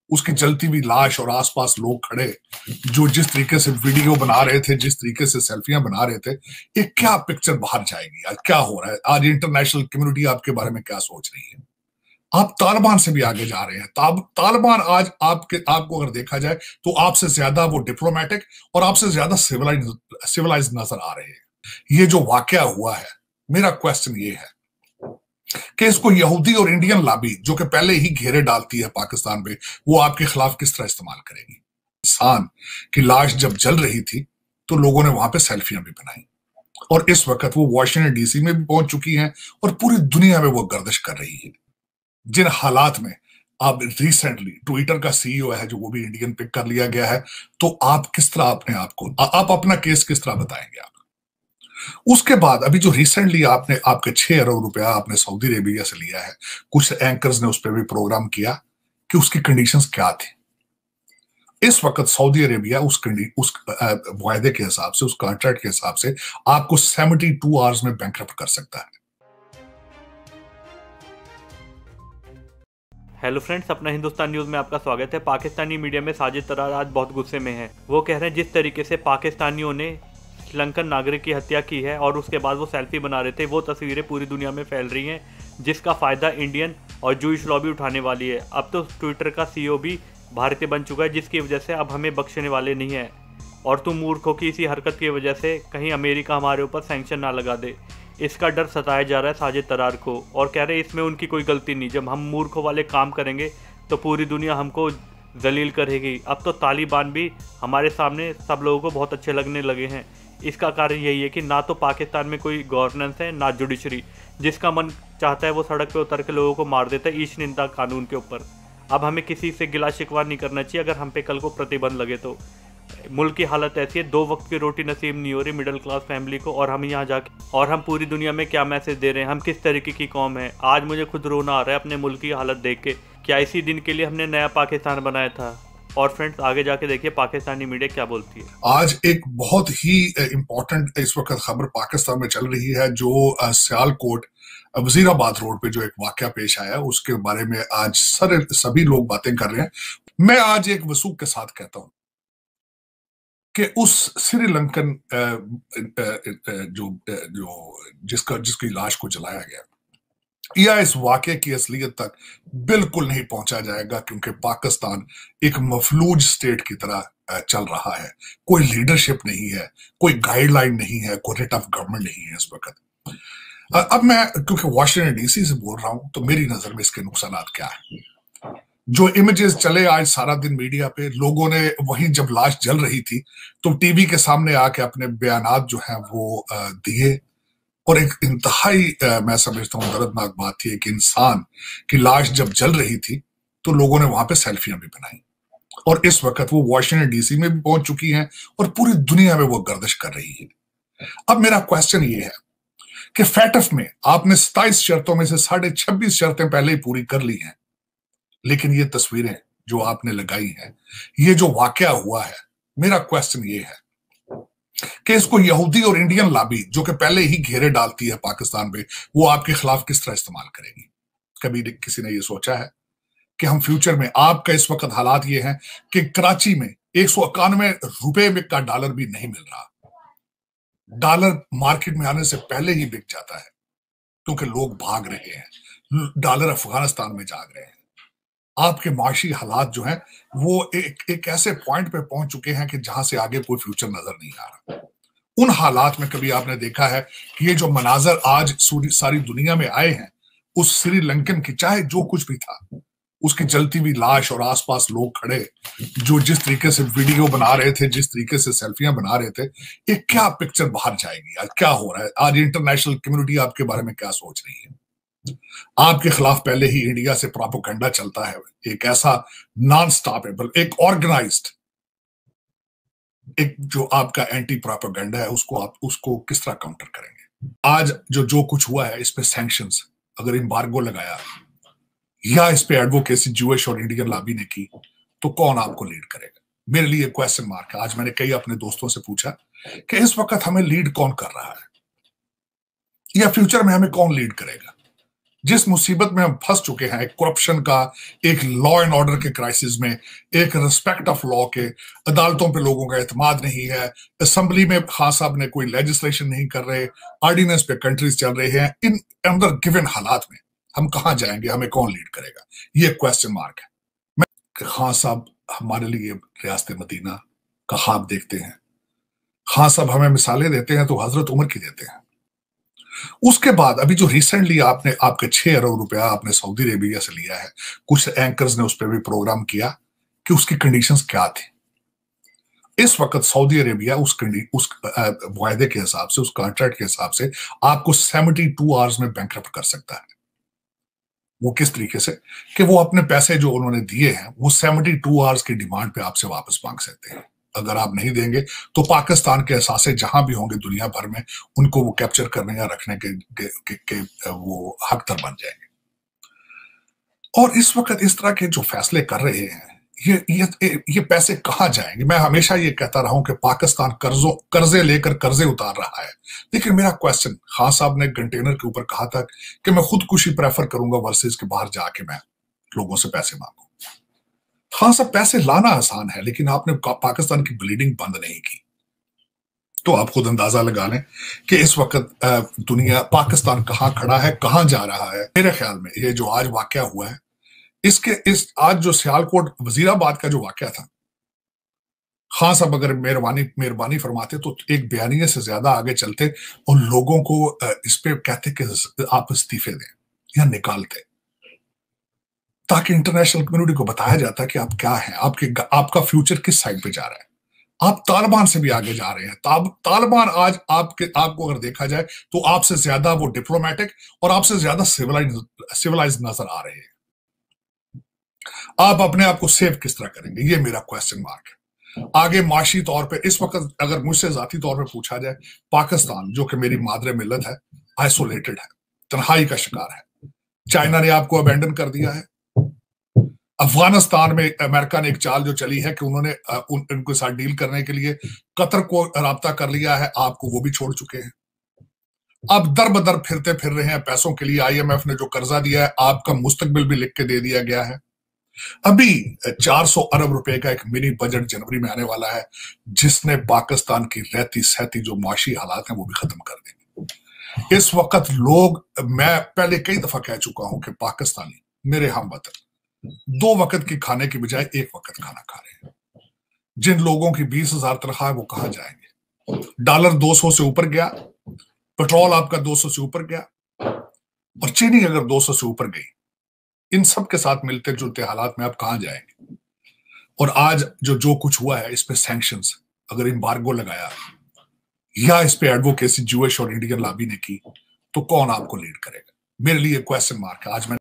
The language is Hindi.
उसकी जलती हुई लाश और आसपास लोग खड़े जो जिस तरीके से वीडियो बना रहे थे, जिस तरीके से सेल्फियां बना रहे थे, ये क्या पिक्चर बाहर जाएगी? आज क्या हो रहा है? आज इंटरनेशनल कम्युनिटी आपके बारे में क्या सोच रही है? आप तालिबान से भी आगे जा रहे हैं। तालिबान आज आपको अगर देखा जाए तो आपसे ज्यादा वो डिप्लोमेटिक और आपसे ज्यादा सिविलाइज नजर आ रहे हैं। ये जो वाकया हुआ है, मेरा क्वेश्चन ये है कि इसको यहूदी और इंडियन लॉबी जो कि पहले ही घेरे डालती है पाकिस्तान पे, वो आपके खिलाफ किस तरह इस्तेमाल करेगी? इंसान की लाश जब जल रही थी तो लोगों ने वहां पे सेल्फियां भी बनाई, और इस वक्त वो वॉशिंगटन डीसी में भी पहुंच चुकी हैं और पूरी दुनिया में वो गर्दिश कर रही है। जिन हालात में अब रिसेंटली ट्विटर का सीईओ है जो वो भी इंडियन पिक कर लिया गया है, तो आप किस तरह अपने आप को आप अपना केस किस तरह बताएंगे? आप उसके बाद अभी जो रिसेंटली आपने आपके 6 अरब रुपया आपने सऊदी अरेबिया से लिया है, कुछ एंकर्स ने उस पर भी प्रोग्राम किया कि उसकी कंडीशंस क्या थी। इस वक्त सऊदी अरेबिया उस वायदे के हिसाब से, उस कॉन्ट्रैक्ट के हिसाब से आपको 72 आवर्स में बैंकरप्ट कर सकता है। हेलो फ्रेंड्स, अपना हिंदुस्तान न्यूज़ में आपका स्वागत है। पाकिस्तानी मीडिया में साजिद तरार आज बहुत गुस्से में है। वो कह रहे हैं जिस तरीके से पाकिस्तानियों ने श्रीलंकन नागरिक की हत्या की है और उसके बाद वो सेल्फी बना रहे थे, वो तस्वीरें पूरी दुनिया में फैल रही हैं, जिसका फ़ायदा इंडियन और जूइश लॉबी उठाने वाली है। अब तो ट्विटर का सीईओ भी भारतीय बन चुका है, जिसकी वजह से अब हमें बख्शने वाले नहीं हैं। और तुम मूर्खों की इसी हरकत की वजह से कहीं अमेरिका हमारे ऊपर सैंक्शन ना लगा दे, इसका डर सताया जा रहा है साजिद तरार को। और कह रहे हैं इसमें उनकी कोई गलती नहीं, जब हम मूर्खों वाले काम करेंगे तो पूरी दुनिया हमको जलील करेगी। अब तो तालिबान भी हमारे सामने सब लोगों को बहुत अच्छे लगने लगे हैं। इसका कारण यही है कि ना तो पाकिस्तान में कोई गवर्नेंस है, ना जुडिशरी। जिसका मन चाहता है वो सड़क पे उतर के लोगों को मार देता है ईश निंदा कानून के ऊपर। अब हमें किसी से गिला शिकवा नहीं करना चाहिए अगर हम पे कल को प्रतिबंध लगे तो। मुल्क की हालत ऐसी है, 2 वक्त की रोटी नसीब नहीं हो रही मिडिल क्लास फैमिली को, और हम यहाँ जाके और हम पूरी दुनिया में क्या मैसेज दे रहे हैं, हम किस तरीके की कौम है। आज मुझे खुद रोना आ रहा है अपने मुल्क की हालत देख के। क्या इसी दिन के लिए हमने नया पाकिस्तान बनाया था? और फ्रेंड्स, आगे जाके देखिए पाकिस्तानी मीडिया क्या बोलती है। आज एक बहुत ही इंपॉर्टेंट इस वक्त खबर पाकिस्तान में चल रही है, जो सियालकोट वजीराबाद रोड पे जो एक वाकया पेश आया, उसके बारे में आज सभी लोग बातें कर रहे हैं। मैं आज एक वसूख के साथ कहता हूं कि उस श्रीलंकन जो जो जिसकी लाश को जलाया गया, या इस वाकये की असलियत तक बिल्कुल नहीं पहुंचा जाएगा, क्योंकि पाकिस्तान एक मफलूज स्टेट की तरह चल रहा है। कोई लीडरशिप नहीं है, कोई गाइडलाइन नहीं है, कोई रेट ऑफ गवर्नमेंट नहीं है इस वक्त। अब मैं क्योंकि वॉशिंगटन डीसी से बोल रहा हूं, तो मेरी नजर में इसके नुकसान क्या है। जो इमेजेस चले आज सारा दिन मीडिया पे, लोगों ने वहीं जब लाश जल रही थी तो टीवी के सामने आके अपने बयानात जो हैं वो दिए, और एक इंतहाई मैं समझता हूं दर्दनाक बात थी कि इंसान की लाश जब जल रही थी तो लोगों ने वहां पे सेल्फियां भी बनाई, और इस वक्त वो वॉशिंगटन डीसी में भी पहुंच चुकी हैं और पूरी दुनिया में वो गर्दिश कर रही है। अब मेरा क्वेश्चन ये है कि फैटफ में आपने 27 शर्तों में से 26.5 शर्तें पहले ही पूरी कर ली हैं, लेकिन ये तस्वीरें जो आपने लगाई हैं, ये जो वाकया हुआ है, मेरा क्वेश्चन ये है कि इसको यहूदी और इंडियन लॉबी जो कि पहले ही घेरे डालती है पाकिस्तान पे, वो आपके खिलाफ किस तरह इस्तेमाल करेगी? कभी किसी ने ये सोचा है कि हम फ्यूचर में, आपका इस वक्त हालात ये हैं कि कराची में 191 रुपए में का डॉलर भी नहीं मिल रहा। डॉलर मार्केट में आने से पहले ही बिक जाता है क्योंकि लोग भाग रहे हैं, डॉलर अफगानिस्तान में जाग रहे हैं। आपके माशी हालात जो हैं वो एक ऐसे पॉइंट पे पहुंच चुके हैं कि जहां से आगे कोई फ्यूचर नजर नहीं आ रहा। उन हालात में कभी आपने देखा है कि ये जो मनाजर आज सारी दुनिया में आए हैं, उस श्रीलंकन की, चाहे जो कुछ भी था, उसकी जलती हुई लाश और आसपास लोग खड़े जो जिस तरीके से वीडियो बना रहे थे, जिस तरीके से सेल्फियां बना रहे थे, ये क्या पिक्चर बाहर जाएगी? आज क्या हो रहा है? आज इंटरनेशनल कम्युनिटी आपके बारे में क्या सोच रही है? आपके खिलाफ पहले ही इंडिया से प्रोपेगेंडा चलता है, एक ऐसा नॉन स्टॉपेबल, एक ऑर्गेनाइज्ड, एक जो आपका एंटी प्रोपेगेंडा है, उसको किस तरह काउंटर करेंगे? आज जो कुछ हुआ है, इस पे सैंक्शंस, अगर एम्बार्गो लगाया या इस पे एडवोकेसी जूइश और इंडियन लॉबी ने की, तो कौन आपको लीड करेगा? मेरे लिए क्वेश्चन मार्क है। आज मैंने कई अपने दोस्तों से पूछा कि इस वक्त हमें लीड कौन कर रहा है, या फ्यूचर में हमें कौन लीड करेगा? जिस मुसीबत में हम फंस चुके हैं, एक करप्शन का, एक लॉ एंड ऑर्डर के क्राइसिस में, एक रिस्पेक्ट ऑफ लॉ के, अदालतों पे लोगों का एतमाद नहीं है, असेंबली में खान साहब ने कोई लेजिस्लेशन नहीं कर रहे, ऑर्डिनेंस पे कंट्रीज चल रहे हैं, इन अंदर गिवन हालात में हम कहां जाएंगे, हमें कौन लीड करेगा, ये क्वेश्चन मार्क है। मैं खान साहब हमारे लिए रियासत मदीना का ख्वाब देखते हैं, खान साहब हमें मिसालें देते हैं तो हजरत उमर की देते हैं। उसके बाद अभी जो रिसेंटली आपने आपके 6 अरब रुपया आपने सऊदी अरेबिया से लिया है, कुछ एंकर्स ने उस पर भी प्रोग्राम किया कि उसकी कंडीशंस क्या थी। इस वक्त सऊदी अरेबिया उस वायदे के हिसाब से, उस कॉन्ट्रैक्ट के हिसाब से आपको 72 आवर्स में बैंकरप्ट कर सकता है। वो किस तरीके से कि वो अपने पैसे जो उन्होंने दिए हैं वो 72 आवर्स की डिमांड पे आपसे वापस मांग सकते हैं। अगर आप नहीं देंगे तो पाकिस्तान के असासे जहां भी होंगे दुनिया भर में, उनको वो कैप्चर करने या रखने के वो हकदार बन जाएंगे। और इस वक्त इस तरह के जो फैसले कर रहे हैं, ये पैसे कहां जाएंगे? मैं हमेशा ये कहता रहा हूं कि पाकिस्तान कर्जे लेकर कर्जे उतार रहा है, लेकिन मेरा क्वेश्चन, खान साहब ने कंटेनर के ऊपर कहा था कि मैं खुदकुशी प्रेफर करूंगा वर्सेस के बाहर जाके मैं लोगों से पैसे मांगू। हाँ सब पैसे लाना आसान है, लेकिन आपने पाकिस्तान की ब्लीडिंग बंद नहीं की। तो आप खुद अंदाजा लगा लें कि इस वक्त दुनिया, पाकिस्तान कहां खड़ा है, कहां जा रहा है। मेरे ख्याल में ये जो आज वाकया हुआ है, आज जो सियालकोट वजीराबाद का जो वाकया था, खान साहब अगर मेहरबानी फरमाते तो एक बयानिए से ज्यादा आगे चलते और लोगों को इस पे कहते कि आप इस्तीफे दें या निकालते, ताकि इंटरनेशनल कम्युनिटी को बताया जाता कि आप क्या हैं, आपका फ्यूचर किस साइड पे जा रहा है। आप तालिबान से भी आगे जा रहे हैं। तालिबान आज आपको अगर देखा जाए तो आपसे ज्यादा वो डिप्लोमेटिक और आपसे ज्यादा सिविलाइज नजर आ रहे हैं। आप अपने आप को सेव किस तरह करेंगे, ये मेरा क्वेश्चन मार्क है। आगे माशी तौर पे इस वक्त अगर मुझसे जाती तौर पे पूछा जाए, पाकिस्तान जो कि मेरी मादरे मिल्लत है, आइसोलेटेड है, तन्हाई का शिकार है। चाइना ने आपको अबेंडन कर दिया है। अफगानिस्तान में अमेरिका ने एक चाल जो चली है कि उन्होंने उनके साथ डील करने के लिए कतर को राब्ता कर लिया है, आपको वो भी छोड़ चुके हैं। अब दर बदर फिरते फिर रहे हैं पैसों के लिए। आईएमएफ ने जो कर्जा दिया है, आपका मुस्तकबिल भी लिख के दे दिया गया है। अभी 400 अरब रुपए का एक मिनी बजट जनवरी में आने वाला है, जिसने पाकिस्तान की रहती सहती जो माशी हालात हैं वो भी खत्म कर देंगे। इस वक्त लोग, मैं पहले कई दफा कह चुका हूं कि पाकिस्तानी मेरे हमवतन 2 वक्त की खाने की बजाय 1 वक्त खाना खा रहे हैं। जिन लोगों की 20,000 तनख्वाह है वो कहां जाएंगे? डॉलर 200 से ऊपर गया, पेट्रोल आपका 200 से ऊपर गया, और चीनी अगर 200 से ऊपर गई, इन सब के साथ मिलते जुलते हालात में आप कहां जाएंगे? और आज जो कुछ हुआ है, इस पे सैंक्शंस, अगर एम्बार्गो लगाया या इस पे एडवोकेसी ज्यूइश और इंडियन लॉबी ने की, तो कौन आपको लीड करेगा? मेरे लिए क्वेश्चन मार्क है। आज मैं